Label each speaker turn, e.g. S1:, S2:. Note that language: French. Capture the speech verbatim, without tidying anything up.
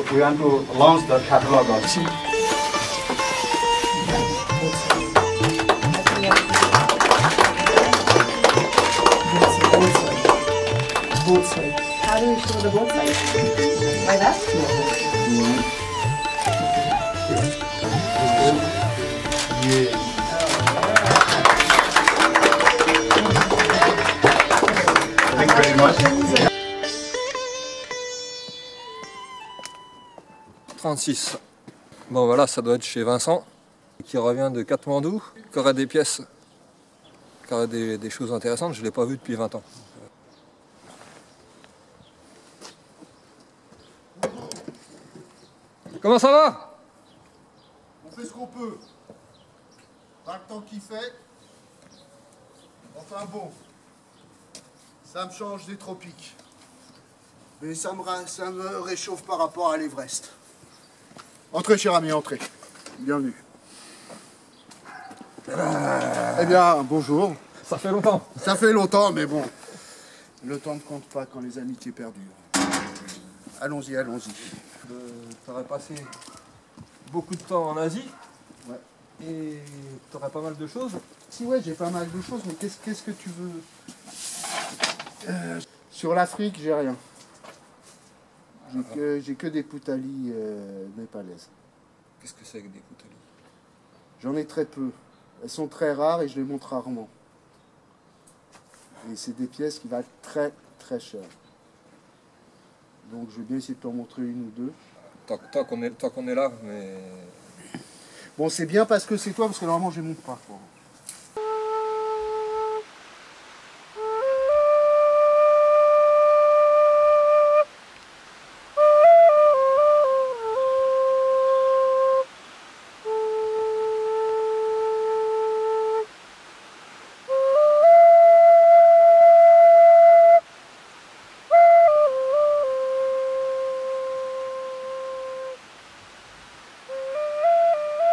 S1: we want to launch the catalog also.
S2: Both sides. How do we show the both sides? Like that?
S1: Mm-hmm. Yeah. Thank you very much.
S3: trente-six. Bon voilà, ça doit être chez Vincent, qui revient de Katmandou, qui aurait des pièces, qui aurait des, des choses intéressantes, je ne l'ai pas vu depuis vingt ans. Comment ça va?
S4: On fait ce qu'on peut. Pas le temps qu'il fait. Enfin bon, ça me change des tropiques. Mais ça me, ça me réchauffe par rapport à l'Everest. Entrez, cher ami, entrez. Bienvenue. Eh bien, bonjour.
S3: Ça fait longtemps.
S4: Ça fait longtemps, mais bon. Le temps ne compte pas quand les amitiés perdurent. Allons-y, allons-y.
S3: Euh, tu aurais passé beaucoup de temps en Asie.
S4: Ouais.
S3: Et tu aurais pas mal de choses.
S4: Si, ouais, j'ai pas mal de choses, mais qu'est-ce qu'est-ce que tu veux euh, Sur l'Afrique, j'ai rien. J'ai que, j'ai que des poutalis euh, népalaises.
S3: Qu'est-ce que c'est que des poutalis?
S4: J'en ai très peu. Elles sont très rares et je les montre rarement. Et c'est des pièces qui valent très très cher. Donc je vais bien essayer de t'en montrer une ou deux.
S3: Tant, tant qu'on est, tant qu'on est là, mais...
S4: Bon, c'est bien parce que c'est toi, parce que normalement je les montre pas. Quoi.